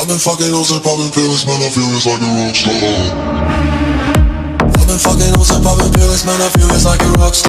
I've been fucking hoes and popping pills, man, I feel it's like a rockstar. I've been fucking hoes and popping pills, man, I feel it's like a rockstar.